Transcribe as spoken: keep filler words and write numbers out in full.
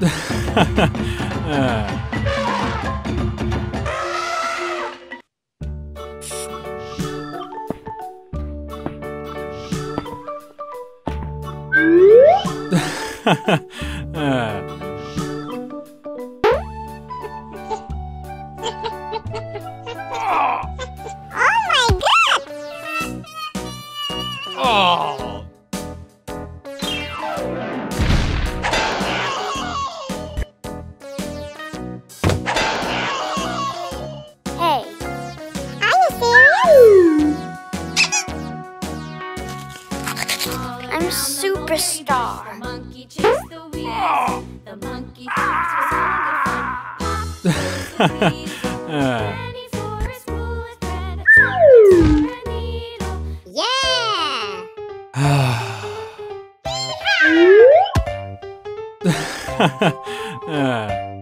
Oh! Hey, are you serious? I'm superstar. The monkey chased the wheels. The monkey thinks was all good fun. Pop goes the beetle. Penny for a spool of thread. A trumpet for a needle. Yeah! Uh.